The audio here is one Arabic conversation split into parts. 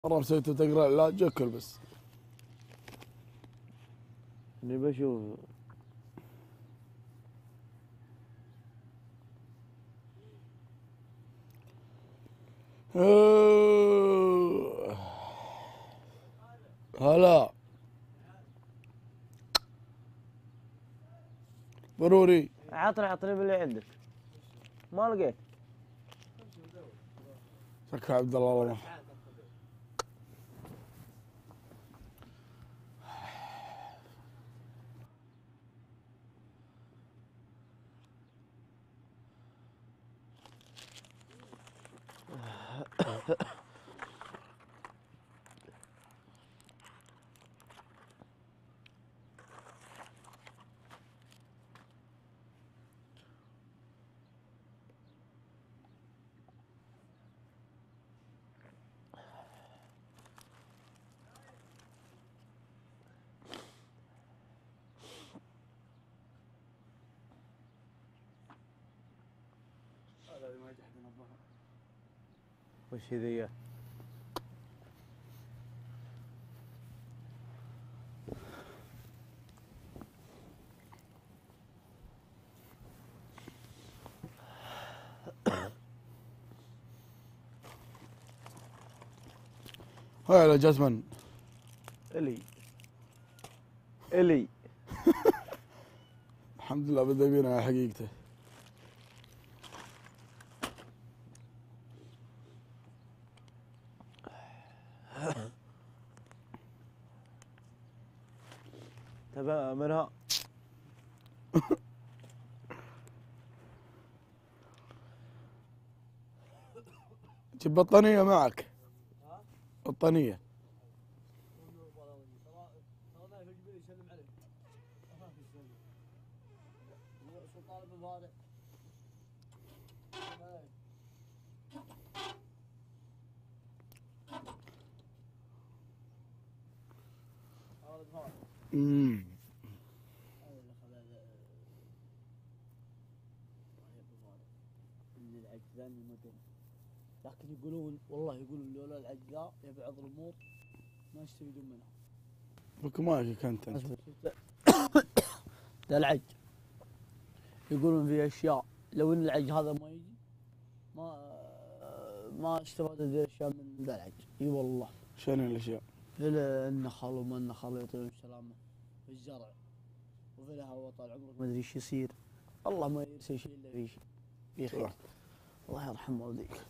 مرة مسويته تقرا العلاج اكل بس. اللي بشوف هلا ضروري. عطني باللي عندك. ما لقيت. شكرا عبد الله. وش ذي؟ هاي يا جاسمن. الي الحمد لله بدا يبين على حقيقته. تبع منها. جيب بطانية معك. بطانية. لكن يقولون والله يقولون لولا العجزاء يا بعض الامور ما يستفيدون منها. بك مايك انت. ذا العج يقولون في اشياء لو ان العج هذا ما يجي ما استفادت ذي الاشياء من ذا العج. اي والله. شنو الاشياء؟ في النخل وما النخل يعطيهم سلامه، في الزرع وفي الهواء طال عمرك ما ادري ايش يصير. الله ما يرسل شيء الا في خير. الله يرحم والديك.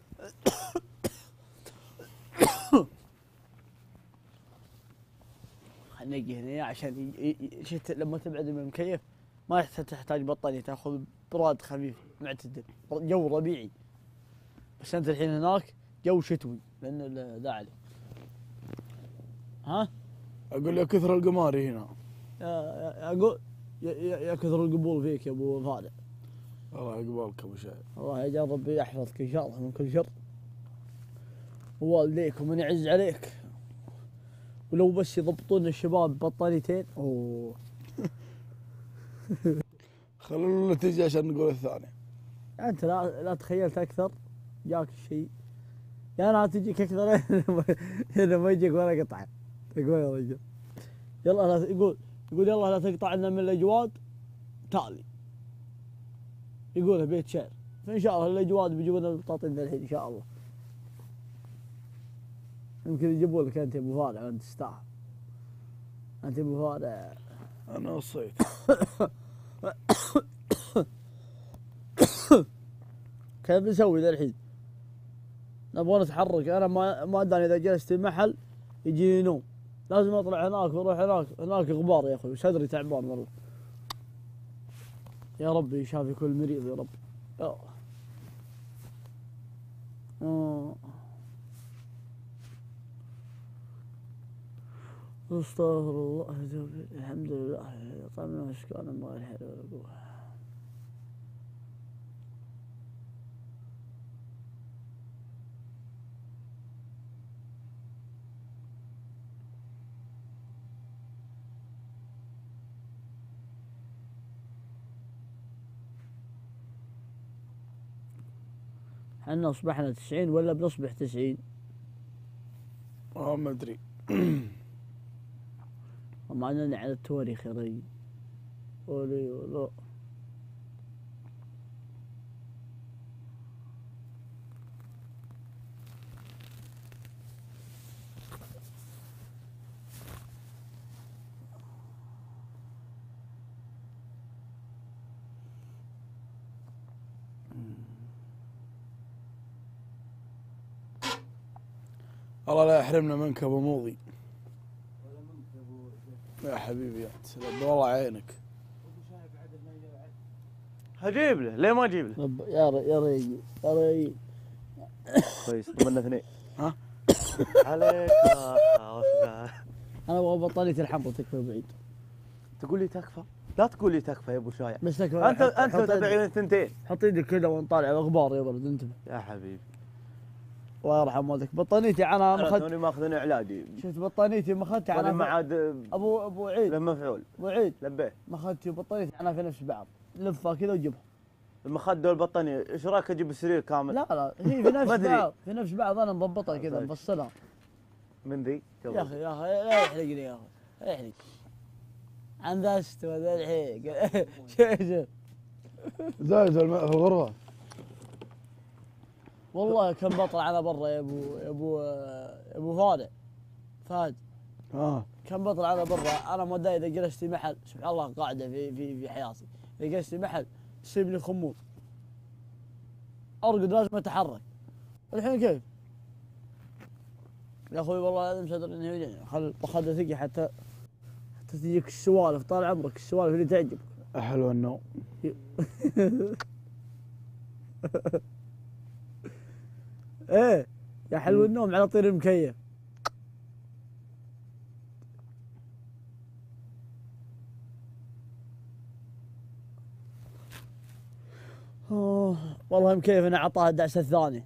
نجي هنا عشان شفت لما تبعد من المكيف ما تحتاج بطانية، تاخذ براد خفيف معتدل، جو ربيعي. بس انت الحين هناك جو شتوي لان ذا علي. ها؟ اقول يا كثر القماري هنا. اقول يا كثر القبول فيك يا ابو فادع. الله يقبلك ابو شايب. الله يجعل ربي يحفظك ان شاء الله من كل شر، ووالديك ومن يعز عليك. ولو بس يضبطون الشباب بطانيتين اوه. خلونا تجي عشان نقول الثاني. انت لا تخيلت اكثر جاك الشيء. يا لا تجيك اكثر هنا ما يجيك ولا قطعه. تقول يا رجل يلا لا يقول يلا لا تقطع لنا من الاجواد تالي. يقولها بيت شعر. فان شاء الله الاجواد بيجيبون البطاطين ذا الحين ان شاء الله. يمكن يجيبوا لك انت يا ابو فارع وانت تستاهل. انت يا ابو فارع. انا وصيت. كيف نسوي ذا الحين؟ نبغى نتحرك. انا ما ادري اذا جلست في محل يجيني نوم. لازم اطلع هناك واروح هناك غبار يا اخوي وصدري تعبان والله. يا ربي يشافي كل مريض يا رب. استغفر الله. الحمد لله طعمنا وسكانا ما غير حول ولا قوة. حنا اصبحنا 90 ولا بنصبح 90؟ ما ادري. مع انني على التواريخ يا رجل. ولي ولا. الله لا يحرمنا منك ابو موضي. يا حبيبي انت والله عينك. هجيب له، ليه ما اجيب له؟ يا رجل يا رجل. كويس ضمننا اثنين. ها؟ عليك وفقه. انا ابغى بطانية الحمراء تكفى بعيد. تقول لي تكفى؟ لا تقول لي تكفى يا ابو شايع. بس تكفى. انت تبعين الثنتين. حط يدك كذا ونطالع الاخبار يا ولد انتبه. يا حبيبي. الله يرحم والدك. بطانيتي انا انا مخد. توني ماخذ علاجي. شفت بطانيتي مخدتي انا انا ما عاد ابو عيد. له مفعول. ابو عيد لبيه. مخدتي وبطانيتي انا في نفس بعض. لفها كذا وجيبها. المخده والبطانيه، ايش رايك اجيب السرير كامل؟ لا هي في نفس ما أدري. بعض، في نفس بعض انا مضبطها كذا طيب. مفصلها. من ذي؟ يا اخي لا يحرقني يا اخي لا يحرق. عن ذا استوى ذا الحين. شوف زايد في الغرفه. والله كم بطل على برا يا ابو فهد. كم بطل على برا. انا موداي اذا جلست في محل سبحان الله قاعده في حياتي. اذا جلست في محل تصيب لي خمول ارقد لازم اتحرك. الحين كيف؟ يا اخوي والله لازم صدر انه يوجعني. خل بخذ ثقي حتى تجيك السوالف. طال عمرك السوالف اللي تعجبك. حلو النوم. ايه يا حلو النوم على طير المكيف. والله مكيف انا عطاها الدعسه الثانيه.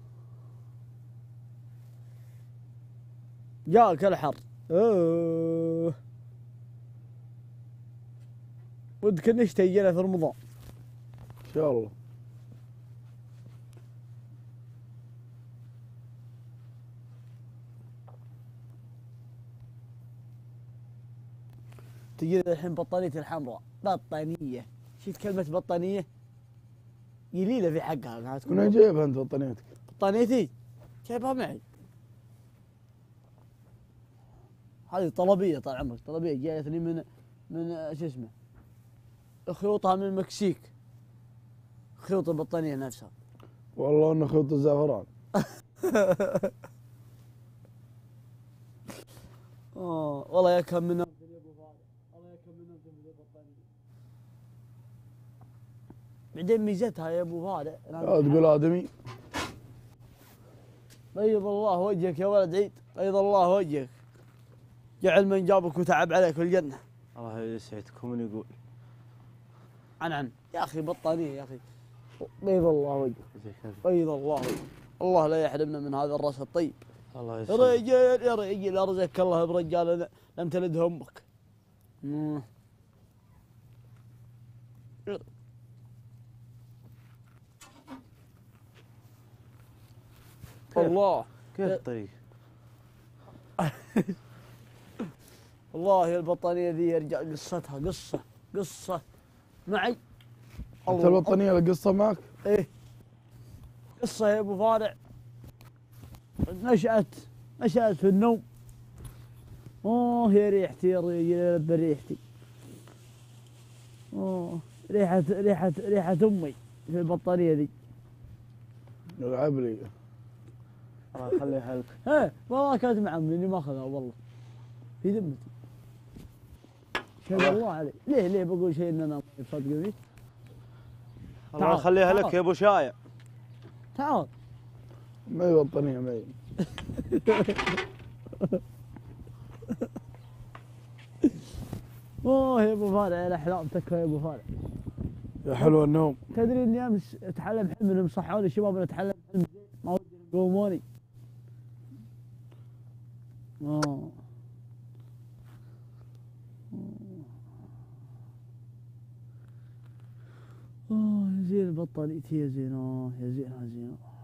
جاك الحر. ودك النشتة يجينا في رمضان. ان شاء الله. تجينا الحين بطانية الحمراء. بطانية. شفت كلمة بطانية؟ قليلة في حقها قاعد تقول. من جايبها انت بطانيتك؟ بطانيتي جايبها معي. هذه طلبية طال عمرك. طلبية جايتني من شو اسمه خيوطها من المكسيك. خيوط البطانية نفسها. والله انه خيوط الزعفران. والله يا كم من نفس يا ابو فارس. والله يا كم من نفس البطانية. بعدين ميزتها يا ابو فارس. تقول ادمي. بيض الله وجهك يا ولد عيد. بيض الله وجهك. جعل من جابك وتعب عليك في الجنة. الله يسعدكم. من يقول عن يا اخي بطانية يا اخي. بيض الله وجهك. بيض الله وجهك. الله لا يحرمنا من هذا الراس الطيب. الله يا يسعدك. رجال يا رجال ارزقك الله برجال لم تلدها امك. الله كيف الطريق؟ والله البطانية ذي يرجع قصتها قصة معي. انت البطانيه القصه معك؟ ايه قصة يا ابو فارع. نشأت في النوم. يا ريحتي يا رجل بريحتي. ريحة امي في البطانية ذي. العب لي. الله يخليها لك. والله كانت مع امي اني ماخذها والله في ذمتي. شهد الله علي. ليه بقول شيء ان انا تصدقني؟ الله يخليها لك يا ابو شايع. تعال. ما هي بطانيه معي. يا ابو فارع الاحلام تكفى يا ابو فارع. يا حلو النوم. تدري اني امس اتحلم حلم انهم صحوني الشباب اتحلم حلم ما ودي يقوموني. يا زين بطانيتي يا زين. يا زين.